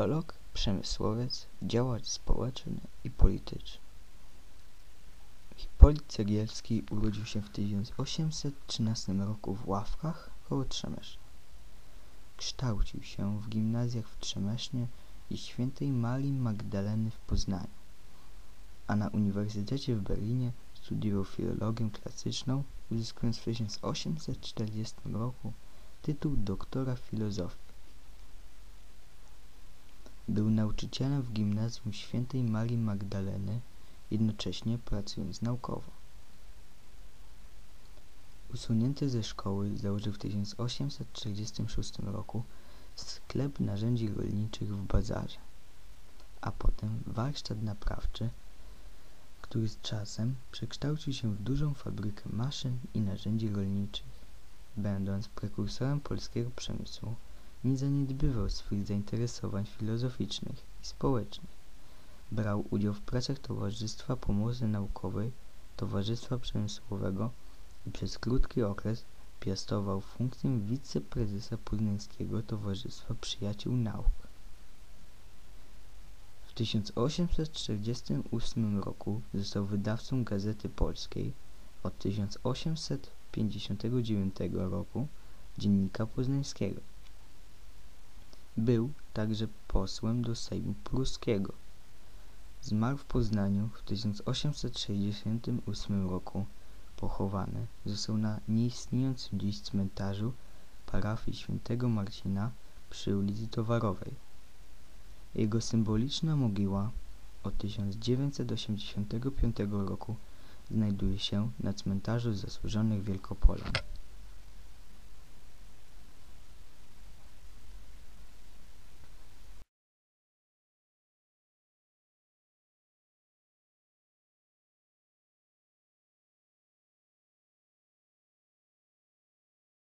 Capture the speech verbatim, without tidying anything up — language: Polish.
filolog, przemysłowiec, działacz społeczny i polityczny. Hipolit Cegielski urodził się w tysiąc osiemset trzynastym roku w Ławkach koło Trzemeszna. Kształcił się w gimnazjach w Trzemesznie i Świętej Marii Magdaleny w Poznaniu, a na Uniwersytecie w Berlinie studiował filologię klasyczną, uzyskując w tysiąc osiemset czterdziestym roku tytuł doktora filozofii. Był nauczycielem w gimnazjum Świętej Marii Magdaleny, jednocześnie pracując naukowo. Usunięty ze szkoły, założył w tysiąc osiemset czterdziestym szóstym roku sklep narzędzi rolniczych w Bazarze, a potem warsztat naprawczy, który z czasem przekształcił się w dużą fabrykę maszyn i narzędzi rolniczych. Będąc prekursorem polskiego przemysłu, nie zaniedbywał swych zainteresowań filozoficznych i społecznych. Brał udział w pracach Towarzystwa Pomocy Naukowej, Towarzystwa Przemysłowego i przez krótki okres piastował funkcję wiceprezesa Poznańskiego Towarzystwa Przyjaciół Nauk. W tysiąc osiemset czterdziestym ósmym roku został wydawcą Gazety Polskiej, od tysiąc osiemset pięćdziesiątego dziewiątego roku Dziennika Poznańskiego. Był także posłem do Sejmu Pruskiego. Zmarł w Poznaniu w tysiąc osiemset sześćdziesiątym ósmym roku. Pochowany został na nieistniejącym dziś cmentarzu parafii Świętego Marcina przy ulicy Towarowej. Jego symboliczna mogiła od tysiąc dziewięćset osiemdziesiątego piątego roku znajduje się na cmentarzu Zasłużonych Wielkopolan.